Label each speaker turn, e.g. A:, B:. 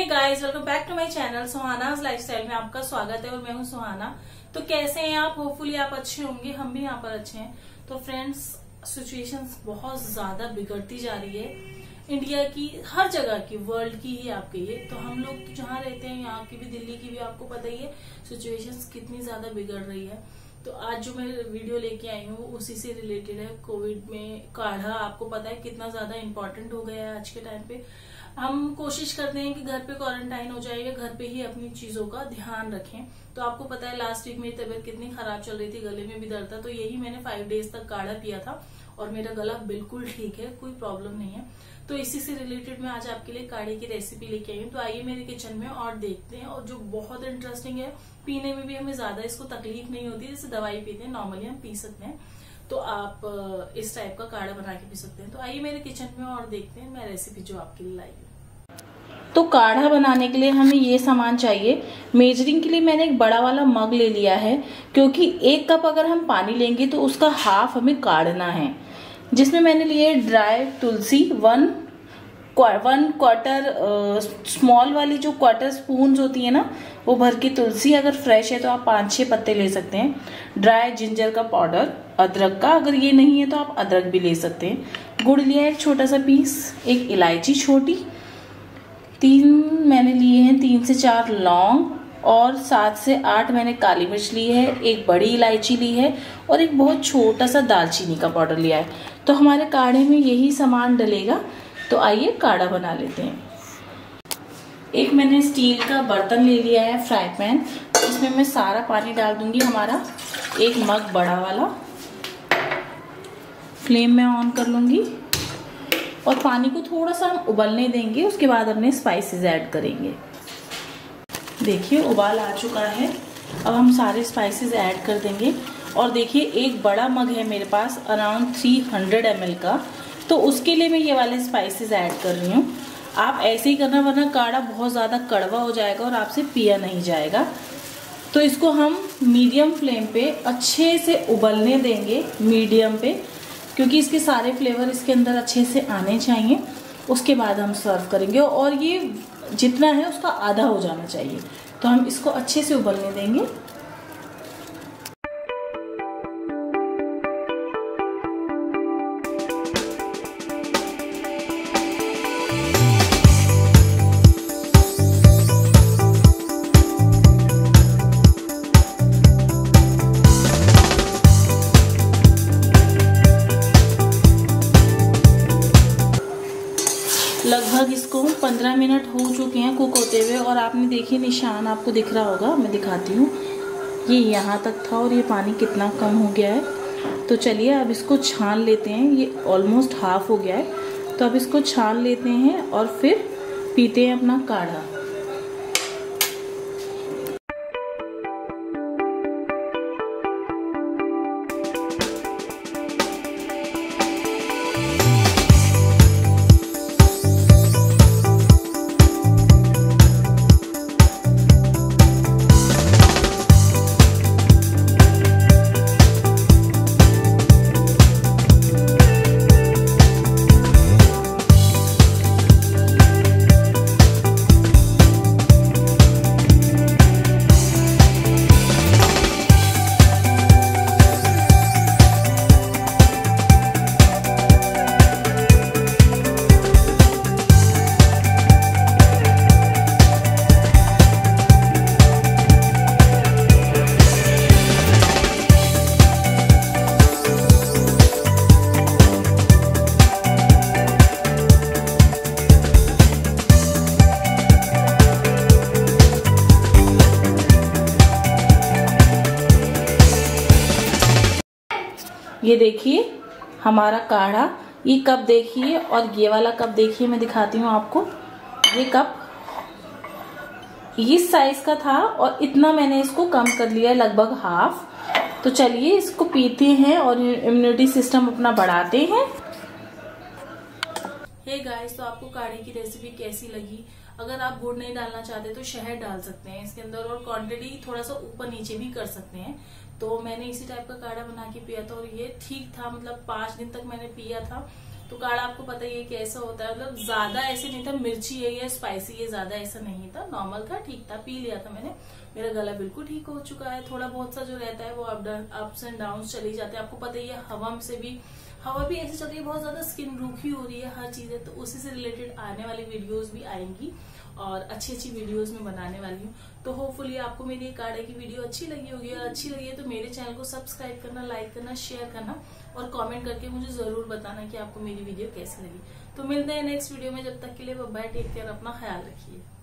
A: Guys, welcome back to my channel Suhanaz lifestyle में आपका स्वागत है और मैं हूं सुहाना। तो कैसे हैं आप? होपफुली आप अच्छे होंगे, हम भी यहाँ पर अच्छे हैं। तो फ्रेंड्स, सिचुएशंस बहुत ज्यादा बिगड़ती जा रही है, इंडिया की, हर जगह की, वर्ल्ड की ही आप कहिए। तो हम लोग जहाँ रहते हैं, यहाँ की भी, दिल्ली की भी, आपको पता ही है सिचुएशंस कितनी ज्यादा बिगड़ रही है। तो आज जो मैं वीडियो लेके आई हूँ उसी से रिलेटेड है। कोविड में काढ़ा, आपको पता है कितना ज्यादा इम्पोर्टेंट हो गया है आज के टाइम पे। हम कोशिश करते हैं कि घर पे क्वारंटाइन हो जाए या घर पे ही अपनी चीजों का ध्यान रखें। तो आपको पता है लास्ट वीक मेरी तबीयत कितनी खराब चल रही थी, गले में भी दर्द था। तो यही मैंने 5 डेज तक काढ़ा पिया था और मेरा गला बिल्कुल ठीक है, कोई प्रॉब्लम नहीं है। तो इसी से रिलेटेड मैं आज आपके लिए काढ़े की रेसिपी लेके आई हूँ। तो आइए मेरे किचन में और देखते हैं। और जो बहुत इंटरेस्टिंग है, पीने में भी हमें ज्यादा इसको तकलीफ नहीं होती, जैसे दवाई पीते हैं नॉर्मली हम पी सकते हैं। तो आप इस टाइप का काढ़ा बना के पी सकते हैं। तो आइए मेरे किचन में और देखते हैं मैं रेसिपी जो आपके लिए लाई हूँ। तो काढ़ा बनाने के लिए हमें ये सामान चाहिए। मेजरिंग के लिए मैंने एक बड़ा वाला मग ले लिया है, क्योंकि 1 कप अगर हम पानी लेंगे तो उसका हाफ हमें काढ़ना है। जिसमें मैंने लिए ड्राई तुलसी, 1 क्वार्टर स्मॉल वाली जो क्वार्टर स्पून होती है ना, वो भर की तुलसी। अगर फ्रेश है तो आप 5-6 पत्ते ले सकते हैं। ड्राई जिंजर का पाउडर, अदरक का, अगर ये नहीं है तो आप अदरक भी ले सकते हैं। गुड़ लिया है एक छोटा सा पीस, एक इलायची छोटी, 3 मैंने लिए हैं 3 से 4 लौंग, और 7 से 8 मैंने काली मिर्च ली है, एक बड़ी इलायची ली है और एक बहुत छोटा सा दालचीनी का पाउडर लिया है। तो हमारे काढ़े में यही सामान डलेगा। तो आइए काढ़ा बना लेते हैं। एक मैंने स्टील का बर्तन ले लिया है, फ्राई पैन। इसमें मैं सारा पानी डाल दूंगी, हमारा 1 मग बड़ा वाला। फ्लेम में ऑन कर लूंगी और पानी को थोड़ा सा हम उबलने देंगे। उसके बाद अपने स्पाइसेस ऐड करेंगे। देखिए उबाल आ चुका है। अब हम सारे स्पाइसेस ऐड कर देंगे। और देखिए एक बड़ा मग है मेरे पास, अराउंड 300 ml का। तो उसके लिए मैं ये वाले स्पाइसेस ऐड कर रही हूँ। आप ऐसे ही करना, वरना काढ़ा बहुत ज़्यादा कड़वा हो जाएगा और आपसे पिया नहीं जाएगा। तो इसको हम मीडियम फ्लेम पे अच्छे से उबलने देंगे, मीडियम पे, क्योंकि इसके सारे फ्लेवर इसके अंदर अच्छे से आने चाहिए। उसके बाद हम सर्व करेंगे और ये जितना है उसका आधा हो जाना चाहिए। तो हम इसको अच्छे से उबलने देंगे। लगभग इसको 15 मिनट हो चुके हैं कुक होते हुए। और आपने देखिए निशान आपको दिख रहा होगा, मैं दिखाती हूँ। ये यहाँ तक था और ये पानी कितना कम हो गया है। तो चलिए अब इसको छान लेते हैं। ये ऑलमोस्ट हाफ हो गया है। तो अब इसको छान लेते हैं और फिर पीते हैं अपना काढ़ा। ये देखिए हमारा काढ़ा। ये कप देखिए और ये वाला कप देखिए, मैं दिखाती हूँ आपको। ये कप इस साइज का था और इतना मैंने इसको कम कर लिया है, लगभग हाफ। तो चलिए इसको पीते हैं और इम्यूनिटी सिस्टम अपना बढ़ाते हैं। हे गाइस, तो आपको काढ़े की रेसिपी कैसी लगी? अगर आप गुड़ नहीं डालना चाहते तो शहद डाल सकते हैं इसके अंदर, और क्वांटिटी थोड़ा सा ऊपर नीचे भी कर सकते हैं। तो मैंने इसी टाइप का काढ़ा बना के पिया था और ये ठीक था, मतलब 5 दिन तक मैंने पिया था। तो काढ़ा आपको पता ही है कैसा होता है, मतलब ज्यादा ऐसे नहीं था मिर्ची है या स्पाइसी है, ज्यादा ऐसा नहीं था, नॉर्मल था, ठीक था, पी लिया था मैंने। मेरा गला बिल्कुल ठीक हो चुका है। थोड़ा बहुत सा जो रहता है वो अप्स एंड डाउन चले जाते हैं, आपको पता ही है। हवा भी ऐसे चल रही है बहुत ज्यादा, स्किन रूखी हो रही है, हर चीज है, तो उसी से रिलेटेड आने वाली वीडियोस भी आएंगी और अच्छी वीडियोस में बनाने वाली हूँ। तो होपफुली आपको मेरी काढ़े की वीडियो अच्छी लगी होगी, और अच्छी लगी है तो मेरे चैनल को सब्सक्राइब करना, लाइक करना, शेयर करना और कमेंट करके मुझे जरूर बताना कि आपको मेरी वीडियो कैसी लगी। तो मिलते हैं नेक्स्ट वीडियो में, जब तक के लिए बाय, टेक केयर, अपना ख्याल रखिए।